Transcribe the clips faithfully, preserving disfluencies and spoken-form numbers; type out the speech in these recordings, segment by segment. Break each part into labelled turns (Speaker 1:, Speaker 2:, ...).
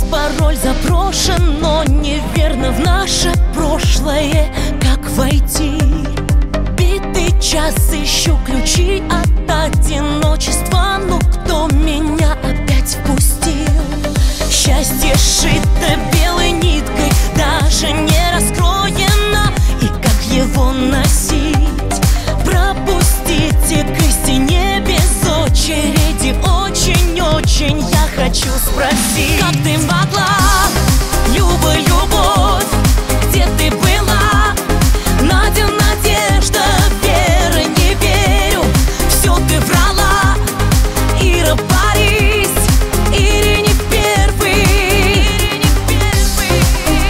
Speaker 1: пароль запрошен, но неверно в наше прошлое. Как войти? Битый час ищу ключи от одиночества. Ну кто меня опять впустил? Счастье шито белой ниткой, даже не раскроено. И как его носить? Пропустите к истине без очереди. Очень-очень я хочу спросить: как ты могла, Люба, любовь, где ты была? Надя, надежда, вера, не верю, все ты врала. Ира, Борис, Ире не первый, Ире не первый.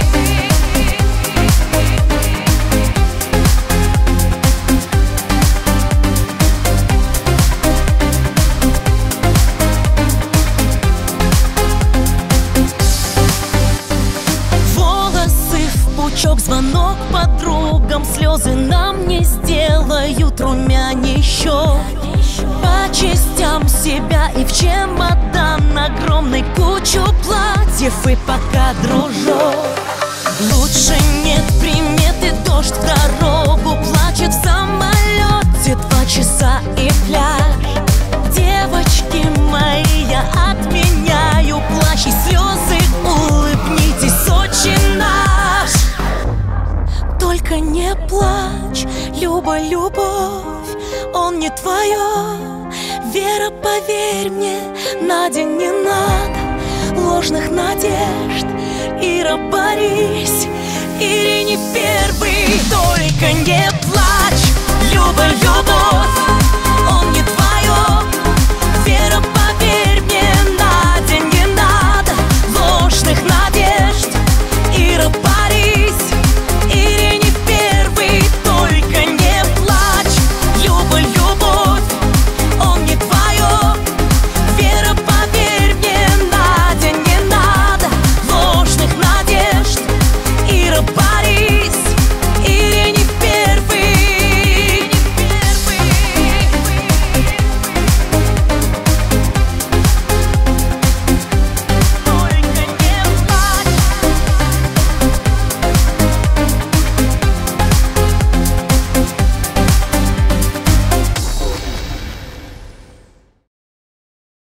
Speaker 1: Волосы в пучок, звонок подругам, слезы нам не сделают румянища. По частям себя и в чемодан огромный кучу платьев, и пока дружок. Лучше нет приметы, дождь в дорогу плачет в самолете. Два часа и пляж. Девочки мои, я отменяю плач и слезы, улыбнитесь, очень наш. Только не плачь, Люба, любовь, он не твое. Вера, поверь мне, Надя, не надо ложных надежд. Ира, Борис, Ире не первый. Только не плачь, Люба, любовь,